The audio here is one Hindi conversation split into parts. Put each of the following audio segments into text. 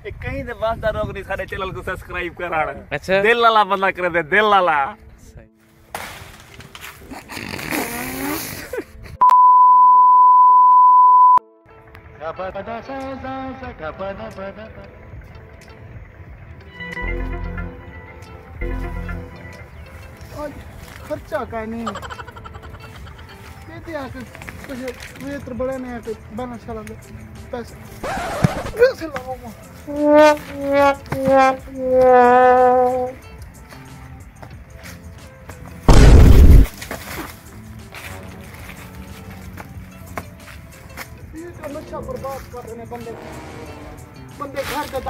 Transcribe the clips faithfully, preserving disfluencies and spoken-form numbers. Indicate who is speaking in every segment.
Speaker 1: कहीं दे वास्ता रोग नहीं सारे चैनल को सब्सक्राइब कराना।
Speaker 2: अच्छा
Speaker 1: दिल लाला बंदा कर दे दिल लाला।
Speaker 3: खर्चा का नहीं दिया कि वेत्र बड़े ने कि बना चला पैसे पैसे लगाऊंगा। ये तो नशा बर्बाद कर रहे हैं बंदे बंदे घर के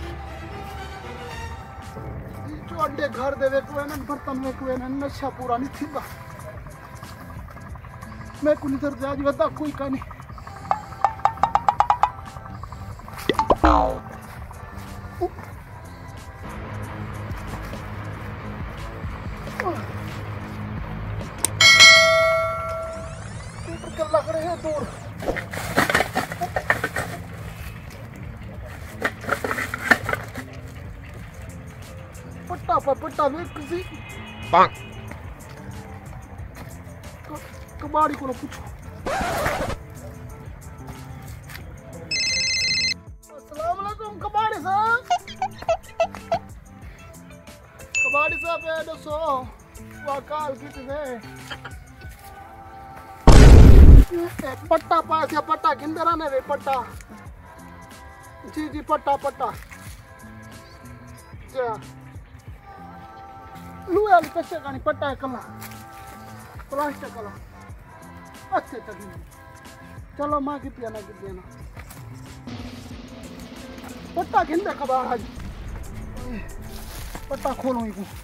Speaker 3: जो अंडे घर दे वेको है ना बर्तन वेको है ना नशा पूरा नहीं थीगा। मैं कुछ इधर जाज बता कोई का नहीं लग रहे हैं दूर पट्टा पर पट्टा वे किसी कबाड़ी को पूछो। अस्सलाम वालेकुम कबाड़ी साहब। कबाड़ी साहब ये दसो वाकाल कितने पट्टा पास या पट्टा किंदर आने रे पट्टा जी जी पट्टा पट्टा जा लुया कच्चे का नहीं पट्टा है कला प्लास्टिक कला अच्छे तक चलो माँ की पियाना की देना पट्टा किंदर कबाड़ आज पट्टा खोलो इको